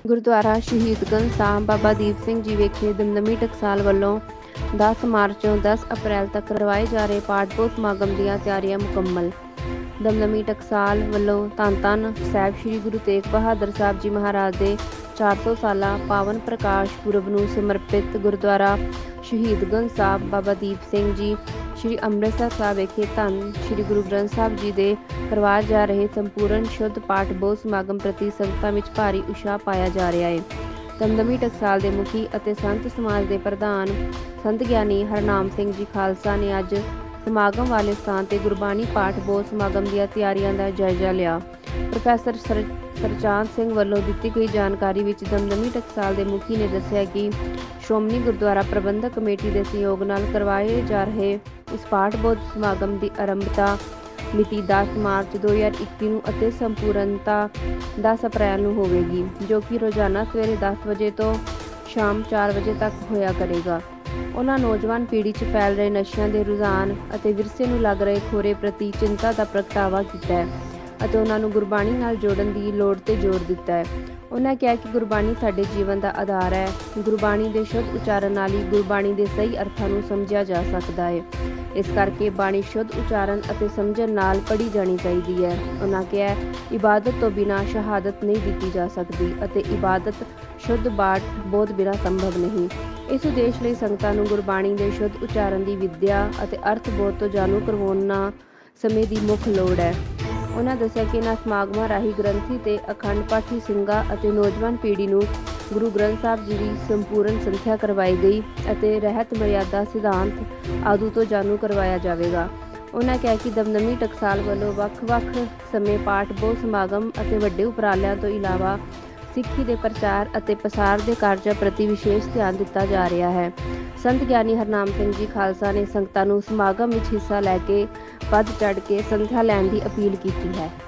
ਗੁਰਦੁਆਰਾ ਸ਼ਹੀਦਗੰਜ ਸਾਹਿਬ ਬਾਬਾ ਦੀਪ ਸਿੰਘ ਜੀ ਵਿਖੇ ਦਮਦਮੀ ਟਕਸਾਲ ਵੱਲੋਂ 10 ਮਾਰਚ ਤੋਂ 10 ਅਪ੍ਰੈਲ ਤੱਕ ਕਰਵਾਏ ਜਾ ਰਹੇ ਪਾਠ ਪੂਜਾ ਸਮਾਗਮ ਦੀਆਂ ਤਿਆਰੀਆਂ ਮੁਕੰਮਲ। ਦਮਦਮੀ ਟਕਸਾਲ ਵੱਲੋਂ ਧੰਨ ਧੰਨ ਸਾਹਿਬ ਸ੍ਰੀ ਗੁਰੂ ਤੇਗ ਬਹਾਦਰ ਸਾਹਿਬ ਜੀ ਮਹਾਰਾਜ ਦੇ 400 ਸਾਲਾ ਪਾਵਨ ਪ੍ਰਕਾਸ਼ ਪੁਰਬ ਨੂੰ ਸਮਰਪਿਤ ਗੁਰਦੁਆਰਾ ਸ਼ਹੀਦਗੰਜ ਸਾਹਿਬ ਬਾਬਾ ਦੀਪ ਸਿੰਘ ਜੀ ਸ਼੍ਰੀ ਅੰਮ੍ਰਿਤਸਰ ਸਾਹਿਬ ਵਿਖੇ ਧੰਨ ਸ਼੍ਰੀ ਗੁਰੂ ਗ੍ਰੰਥ ਸਾਹਿਬ ਜੀ ਦੇ ਕਰਵਾਏ ਜਾ ਰਹੇ ਸੰਪੂਰਨ ਸ਼ੁੱਧ ਪਾਠ ਪੂਜਾ ਸਮਾਗਮ ਪ੍ਰਤੀ ਸੰਗਤਾਂ ਵਿੱਚ ਭਾਰੀ ਉਤਸ਼ਾਹ ਪਾਇਆ ਜਾ ਰਿਹਾ ਹੈ। ਦਮਦਮੀ ਟਕਸਾਲ ਦੇ ਮੁਖੀ ਅਤੇ ਸੰਤ ਸਮਾਜ ਦੇ ਪ੍ਰਧਾਨ ਸੰਤ ਗਿਆਨੀ ਹਰਨਾਮ ਸਿੰਘ ਜੀ ਖਾਲਸਾ ਨੇ ਅੱਜ ਸਮਾਗਮ ਵਾਲੇ ਸਥਾਨ ਤੇ ਗੁਰਬਾਣੀ ਪਾਠ ਪੂਜਾ ਸਮਾਗਮ ਦੀਆਂ ਤਿਆਰੀਆਂ ਦਾ ਜਾਇਜ਼ਾ ਲਿਆ। ਪ੍ਰੋਫੈਸਰ ਸਰਚਾਂਦ ਸਿੰਘ ਵੱਲੋਂ ਦਿੱਤੀ ਗਈ ਜਾਣਕਾਰੀ ਵਿੱਚ ਦਮਦਮੀ ਟਕਸਾਲ ਦੇ ਮੁਖੀ ਨੇ ਦੱਸਿਆ ਕਿ ਸ਼੍ਰੋਮਣੀ ਗੁਰਦੁਆਰਾ ਪ੍ਰਬੰਧਕ ਕਮੇਟੀ ਦੇ ਸਹਿਯੋਗ ਨਾਲ ਕਰਵਾਏ ਜਾ ਰਹੇ ਇਸ ਪਾਠ ਪੂਜਾ ਸਮਾਗਮ ਦੀ ਆਰੰਭਤਾ ਮਿਤੀ 10 ਮਾਰਚ 2021 ਨੂੰ ਅਤੇ ਸੰਪੂਰਨਤਾ 10 ਅਪ੍ਰੈਲ ਨੂੰ ਹੋਵੇਗੀ, ਜੋ ਕਿ ਰੋਜ਼ਾਨਾ ਸਵੇਰੇ 10 ਵਜੇ ਤੋਂ ਸ਼ਾਮ 4 ਵਜੇ ਤੱਕ ਹੋਇਆ ਕਰੇਗਾ। ਉਹਨਾਂ ਨੌਜਵਾਨ ਪੀੜ੍ਹੀ 'ਚ ਫੈਲ ਰਹੇ ਨਸ਼ਿਆਂ ਦੇ ਰੁਝਾਨ ਅਤੇ ਵਿਰਸੇ ਨੂੰ ਲੱਗ ਰਹੇ ਖੋਰੇ ਪ੍ਰਤੀ ਚਿੰਤਾ ਦਾ ਪ੍ਰਗਟਾਵਾ ਕੀਤਾ ਹੈ ਅਤੇ ਉਹਨਾਂ ਨੂੰ ਗੁਰਬਾਣੀ ਨਾਲ ਜੋੜਨ ਦੀ ਲੋੜ ਤੇ ਜ਼ੋਰ ਦਿੱਤਾ ਹੈ। ਉਹਨਾਂ ਕਿਹਾ ਕਿ ਗੁਰਬਾਣੀ ਸਾਡੇ ਜੀਵਨ ਦਾ ਆਧਾਰ ਹੈ। ਗੁਰਬਾਣੀ ਦੇ ਸ਼ੁੱਧ ਉਚਾਰਨ ਨਾਲ ਹੀ ਗੁਰਬਾਣੀ ਦੇ ਸਹੀ ਅਰਥਾਂ ਨੂੰ ਸਮਝਿਆ ਜਾ ਸਕਦਾ ਹੈ। ਇਸ ਕਰਕੇ ਬਾਣੀ ਸ਼ੁੱਧ ਉਚਾਰਨ ਅਤੇ ਸਮਝਣ ਨਾਲ ਪੜ੍ਹੀ ਜਾਣੀ ਚਾਹੀਦੀ ਹੈ। ਉਹਨਾਂ ਕਿਹਾ ਇਬਾਦਤ ਤੋਂ ਬਿਨਾਂ ਸ਼ਹਾਦਤ ਨਹੀਂ ਦਿੱਤੀ ਜਾ ਸਕਦੀ ਅਤੇ ਇਬਾਦਤ ਸ਼ੁੱਧ ਪਾਠ ਬੋਧ ਬਿਨਾਂ ਸੰਭਵ ਨਹੀਂ। ਇਸ ਉਦੇਸ਼ ਲਈ ਸੰਗਤਾਂ ਨੂੰ ਗੁਰਬਾਣੀ ਦੇ ਸ਼ੁੱਧ ਉਚਾਰਨ ਦੀ ਵਿਦਿਆ ਅਤੇ ਅਰਥ ਬੋਧ ਤੋਂ ਜਾਣੂ ਕਰਵਾਉਣਾ ਸਮੇਂ ਦੀ ਮੁੱਖ ਲੋੜ ਹੈ। ਉਹਨਾਂ ਦੱਸਿਆ ਕਿ ਇਹਨਾਂ ਸਮਾਗਮਾਂ ਰਾਹੀਂ ਗ੍ਰੰਥੀ ਤੇ ਅਖੰਡ ਪਾਠੀ ਸਿੰਘਾਂ ਅਤੇ ਨੌਜਵਾਨ ਪੀੜ੍ਹੀ ਨੂੰ ਗੁਰੂ ਗ੍ਰੰਥ ਸਾਹਿਬ ਜੀ ਦੀ ਸੰਪੂਰਨ ਸੰਥਿਆ ਕਰਵਾਈ ਗਈ ਅਤੇ ਰਹਿਤ ਮਰਿਆਦਾ ਸਿਧਾਂਤ ਆਦਿ ਤੋਂ ਜਾਣੂ ਕਰਵਾਇਆ ਜਾਵੇਗਾ। ਉਹਨਾਂ ਕਿਹਾ ਕਿ ਦਮਦਮੀ ਟਕਸਾਲ ਵੱਲੋਂ ਵੱਖ-ਵੱਖ ਸਮੇਂ ਪਾਠ ਪੂਜਾ ਸਮਾਗਮ ਅਤੇ ਵੱਡੇ ਉਪਰਾਲਿਆਂ ਤੋਂ ਇਲਾਵਾ ਸਿੱਖੀ ਦੇ ਪ੍ਰਚਾਰ ਅਤੇ ਪਸਾਰ ਦੇ ਕਾਰਜਾਂ ਪ੍ਰਤੀ ਵਿਸ਼ੇਸ਼ ਧਿਆਨ ਦਿੱਤਾ ਜਾ ਰਿਹਾ ਹੈ। ਸੰਤ ਗਿਆਨੀ ਹਰਨਾਮ ਸਿੰਘ ਜੀ ਖਾਲਸਾ ਨੇ ਸੰਗਤਾਂ ਨੂੰ ਸਮਾਗਮ ਵਿੱਚ ਹਿੱਸਾ ਲੈ ਕੇ ਵੱਧ ਚੜ੍ਹ ਕੇ ਸੰਥਿਆ ਲੈਣ ਦੀ ਅਪੀਲ ਕੀਤੀ ਹੈ।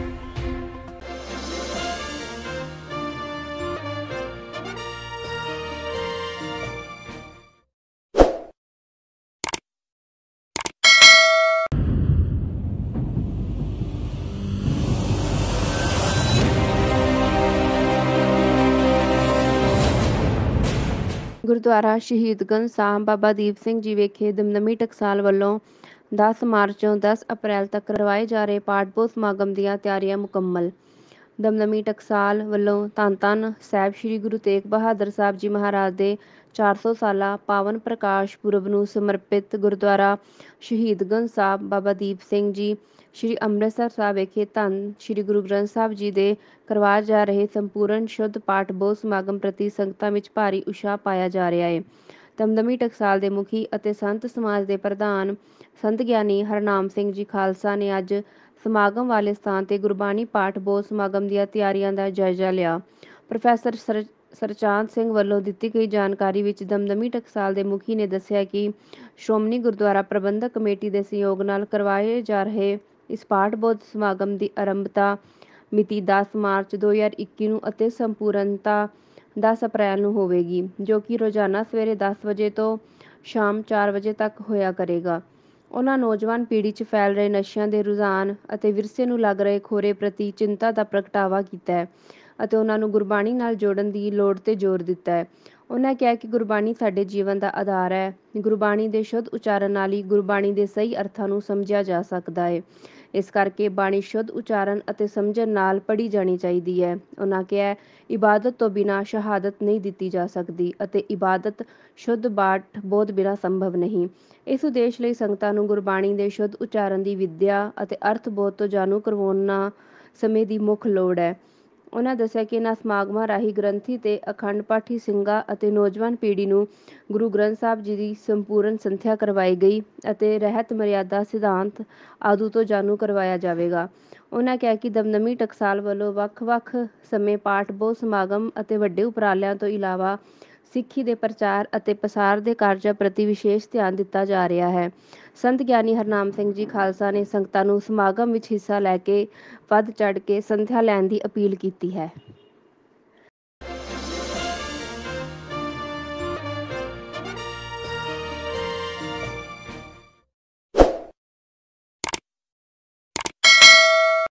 ਗੁਰਦੁਆਰਾ ਸ਼ਹੀਦਗੰਜ ਸਾਹਿਬ ਬਾਬਾ ਦੀਪ ਸਿੰਘ ਜੀ ਵਿਖੇ ਦਮਦਮੀ ਟਕਸਾਲ ਵੱਲੋਂ 10 ਮਾਰਚ ਤੋਂ 10 ਅਪ੍ਰੈਲ ਤੱਕ ਕਰਵਾਏ ਜਾ ਰਹੇ ਪਾਠ ਪੂਜਾ ਸਮਾਗਮ ਦੀਆਂ ਤਿਆਰੀਆਂ ਮੁਕੰਮਲ। ਦਮਦਮੀ ਟਕਸਾਲ ਵੱਲੋਂ ਧੰਨ ਧੰਨ ਸਾਹਿਬ ਸ੍ਰੀ ਗੁਰੂ ਤੇਗ ਬਹਾਦਰ ਸਾਹਿਬ ਜੀ ਮਹਾਰਾਜ ਦੇ 400 ਸਾਲਾ ਪਾਵਨ ਪ੍ਰਕਾਸ਼ ਪੁਰਬ ਨੂੰ ਸਮਰਪਿਤ ਗੁਰਦੁਆਰਾ ਸ਼ਹੀਦਗੰਜ ਸਾਹਿਬ ਬਾਬਾ ਦੀਪ ਸਿੰਘ ਜੀ ਸ਼੍ਰੀ ਅੰਮ੍ਰਿਤਸਰ ਸਾਹਿਬ ਵਿਖੇ ਧੰਨ ਸ਼੍ਰੀ ਗੁਰੂ ਗ੍ਰੰਥ ਸਾਹਿਬ ਜੀ ਦੇ ਕਰਵਾਏ ਜਾ ਰਹੇ ਸੰਪੂਰਨ ਸ਼ੁੱਧ ਪਾਠ ਪੂਜਾ ਸਮਾਗਮ ਪ੍ਰਤੀ ਸੰਗਤਾਂ ਵਿੱਚ ਭਾਰੀ ਉਤਸ਼ਾਹ ਪਾਇਆ ਜਾ ਰਿਹਾ ਹੈ। ਦਮਦਮੀ ਟਕਸਾਲ ਦੇ ਮੁਖੀ ਅਤੇ ਸੰਤ ਸਮਾਜ ਦੇ ਪ੍ਰਧਾਨ ਸੰਤ ਗਿਆਨੀ ਹਰਨਾਮ ਸਿੰਘ ਜੀ ਖਾਲਸਾ ਨੇ ਅੱਜ ਸਮਾਗਮ ਵਾਲੇ ਸਥਾਨ ਤੇ ਗੁਰਬਾਣੀ ਪਾਠ ਪੂਜਾ ਸਮਾਗਮ ਦੀਆਂ ਤਿਆਰੀਆਂ ਦਾ ਜਾਇਜ਼ਾ ਲਿਆ। ਪ੍ਰੋਫੈਸਰ ਸਰਚਾਂਦ ਸਿੰਘ ਵੱਲੋਂ ਦਿੱਤੀ ਗਈ ਜਾਣਕਾਰੀ ਵਿੱਚ ਦਮਦਮੀ ਟਕਸਾਲ ਦੇ ਮੁਖੀ ਨੇ ਦੱਸਿਆ ਕਿ ਸ਼੍ਰੋਮਣੀ ਗੁਰਦੁਆਰਾ ਪ੍ਰਬੰਧਕ ਕਮੇਟੀ ਦੇ ਸਹਿਯੋਗ ਨਾਲ ਕਰਵਾਏ ਜਾ ਰਹੇ ਇਸ ਪਾਠ ਪੂਜਾ ਸਮਾਗਮ ਦੀ ਆਰੰਭਤਾ ਮਿਤੀ 10 ਮਾਰਚ 2021 ਨੂੰ ਅਤੇ ਸੰਪੂਰਨਤਾ 10 ਅਪ੍ਰੈਲ ਨੂੰ ਹੋਵੇਗੀ, ਜੋ ਕਿ ਰੋਜ਼ਾਨਾ ਸਵੇਰੇ 10 ਵਜੇ ਤੋਂ ਸ਼ਾਮ 4 ਵਜੇ ਤੱਕ ਹੋਇਆ ਕਰੇਗਾ। ਉਹਨਾਂ ਨੌਜਵਾਨ ਪੀੜ੍ਹੀ 'ਚ ਫੈਲ ਰਹੇ ਨਸ਼ਿਆਂ ਦੇ ਰੁਝਾਨ ਅਤੇ ਵਿਰਸੇ ਨੂੰ ਲੱਗ ਰਹੇ ਖੋਰੇ ਪ੍ਰਤੀ ਚਿੰਤਾ ਦਾ ਪ੍ਰਗਟਾਵਾ ਕੀਤਾ ਹੈ ਅਤੇ ਉਹਨਾਂ ਨੂੰ ਗੁਰਬਾਣੀ ਨਾਲ ਜੋੜਨ ਦੀ ਲੋੜ ਤੇ ਜ਼ੋਰ ਦਿੱਤਾ ਹੈ। ਉਹਨਾਂ ਕਿਹਾ ਕਿ ਗੁਰਬਾਣੀ ਸਾਡੇ ਜੀਵਨ ਦਾ ਆਧਾਰ ਹੈ। ਗੁਰਬਾਣੀ ਦੇ ਸ਼ੁੱਧ ਉਚਾਰਨ ਨਾਲ ਹੀ ਗੁਰਬਾਣੀ ਦੇ ਸਹੀ ਅਰਥਾਂ ਨੂੰ ਸਮਝਿਆ ਜਾ ਸਕਦਾ ਹੈ। ਇਸ ਕਰਕੇ ਬਾਣੀ ਸ਼ੁੱਧ ਉਚਾਰਨ ਅਤੇ ਸਮਝਣ ਨਾਲ ਪੜ੍ਹੀ ਜਾਣੀ ਚਾਹੀਦੀ ਹੈ। ਉਹਨਾਂ ਕਿਹਾ ਇਬਾਦਤ ਤੋਂ ਬਿਨਾਂ ਸ਼ਹਾਦਤ ਨਹੀਂ ਦਿੱਤੀ ਜਾ ਸਕਦੀ ਅਤੇ ਇਬਾਦਤ ਸ਼ੁੱਧ ਪਾਠ ਬੋਧ ਬਿਨਾਂ ਸੰਭਵ ਨਹੀਂ। ਇਸ ਉਦੇਸ਼ ਲਈ ਸੰਗਤਾਂ ਨੂੰ ਗੁਰਬਾਣੀ ਦੇ ਸ਼ੁੱਧ ਉਚਾਰਨ ਦੀ ਵਿਦਿਆ ਅਤੇ ਅਰਥ ਬੋਧ ਤੋਂ ਜਾਣੂ ਕਰਵਾਉਣਾ ਸਮੇਂ ਦੀ ਮੁੱਖ ਲੋੜ ਹੈ। ਉਹਨਾਂ ਦੱਸਿਆ ਕਿ ਇਹਨਾਂ ਸਮਾਗਮਾਂ ਰਾਹੀਂ ਗ੍ਰੰਥੀ ਤੇ ਅਖੰਡ ਪਾਠੀ ਸਿੰਘਾਂ ਅਤੇ ਨੌਜਵਾਨ ਪੀੜ੍ਹੀ ਨੂੰ ਗੁਰੂ ਗ੍ਰੰਥ ਸਾਹਿਬ ਜੀ ਦੀ ਸੰਪੂਰਨ ਸੰਥਿਆ ਕਰਵਾਈ ਗਈ ਅਤੇ ਰਹਿਤ ਮਰਿਆਦਾ ਸਿਧਾਂਤ ਆਦਿ ਤੋਂ ਜਾਣੂ ਕਰਵਾਇਆ ਜਾਵੇਗਾ। ਉਹਨਾਂ ਕਿਹਾ ਕਿ ਦਮਦਮੀ ਟਕਸਾਲ ਵੱਲੋਂ ਵੱਖ-ਵੱਖ ਸਮੇਂ ਪਾਠ ਪੂਜਾ ਸਮਾਗਮ ਅਤੇ ਵੱਡੇ ਉਪਰਾਲਿਆਂ ਤੋਂ ਇਲਾਵਾ ਸਿੱਖੀ ਦੇ ਪ੍ਰਚਾਰ ਅਤੇ ਪਸਾਰ ਦੇ ਕਾਰਜਾਂ ਪ੍ਰਤੀ ਵਿਸ਼ੇਸ਼ ਧਿਆਨ ਦਿੱਤਾ ਜਾ ਰਿਹਾ ਹੈ। ਸੰਤ ਗਿਆਨੀ ਹਰਨਾਮ ਸਿੰਘ ਜੀ ਖਾਲਸਾ ਨੇ ਸੰਗਤਾਂ ਨੂੰ ਸਮਾਗਮ ਵਿੱਚ ਹਿੱਸਾ ਲੈ ਕੇ ਵੱਧ ਚੜ੍ਹ ਕੇ ਸੰਥਿਆ ਲੈਣ ਦੀ ਅਪੀਲ ਕੀਤੀ ਹੈ।